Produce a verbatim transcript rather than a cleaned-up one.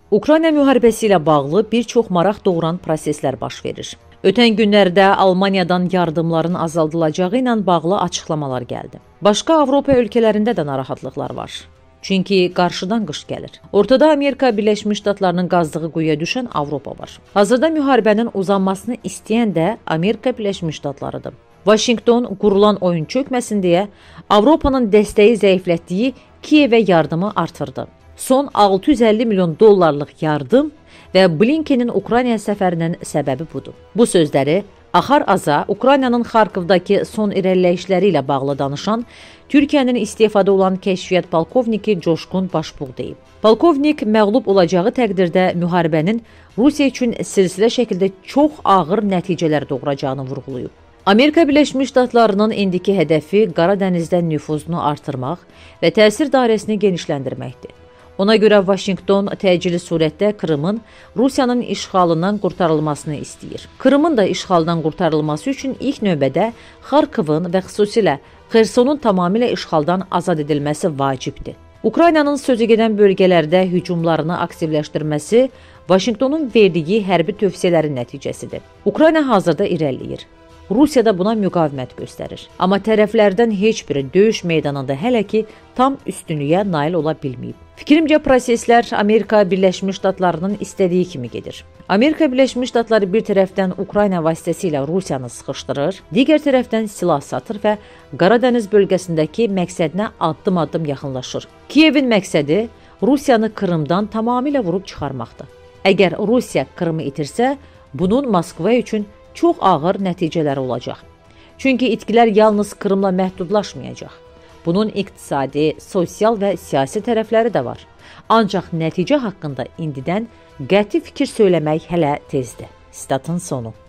Ukrayna müharibəsi ilə bağlı bir çox maraq doğuran proseslər baş verir. Ötən günlərdə Almaniyadan yardımların azaldılacağı ilə bağlı açıqlamalar gəldi. Başqa Avropa ölkələrində də narahatlıqlar var. Çünki qarşıdan qış gəlir. Ortada Amerika Birləşmiş Ştatlarının qazdığı quyuya düşən Avropa var. Hazırda müharibənin uzanmasını istəyən də Amerika Birləşmiş Ştatlarıdır. Vaşinqton qurulan oyun çökməsin deyə Avropanın dəstəyi zəiflətdiyi Kiyevə yardımı artırdı. Son altı yüz əlli milyon dollarlıq yardım və Blinkenin Ukraynaya səfərinin səbəbi budur. Bu sözləri Axar Aza Ukraynanın Xarkovdakı son irəliləyişləri ilə bağlı danışan Türkiyənin istefada olan kəşfiyyat polkovniki Coşqun Başbuğ deyib. Polkovnik məğlub olacağı təqdirdə müharibənin Rusiya üçün silsilə şəkildə çox ağır nəticələr doğuracağını vurğulayıb. Amerika Birləşmiş Ştatlarının indiki hədəfi Qara Dənizdə nüfuzunu artırmaq və təsir dairəsini genişləndirməkdir. Ona görə Vaşinqton təcili surətdə Krımın Rusiyanın işğalından qurtarılmasını istəyir. Krımın da işğaldan qurtarılması üçün ilk növbədə Xarkovun və xüsusilə Xersonun tamamilə işğaldan azad edilməsi vacibdir. Ukraynanın sözügedən bölgələrdə hücumlarını aktivləşdirməsi Vaşinqtonun verdiyi hərbi tövsiyələrin nəticəsidir. Ukrayna hazırda irəliləyir. Rusiya da buna müqavimət göstərir. Amma tərəflərdən heç biri döyüş meydanında hələ ki tam üstünlüyə nail ola bilməyib. Fikrimcə proseslər Amerika Birləşmiş Ştatlarının istədiyi kimi gedir. Amerika Birləşmiş Ştatları bir tərəfdən Ukrayna vasitəsilə Rusiyanı sıxışdırır, digər tərəfdən silah satır və Qara Dəniz bölgəsindəki məqsədinə addım-addım yaxınlaşır. Kiyevin məqsədi Rusiyanı Krımdan tamamilə vurub çıxarmaqdır. Əgər Rusiya Krımı itirsə, bunun Moskva üçün çox ağır nəticələri olacaq. Çünki itkilər yalnız Krımla məhdudlaşmayacaq. Bunun iqtisadi, sosial və siyasi tərəfləri də var. Ancaq nəticə haqqında indidən qəti fikir söyləmək hələ tezdir. Statın sonu.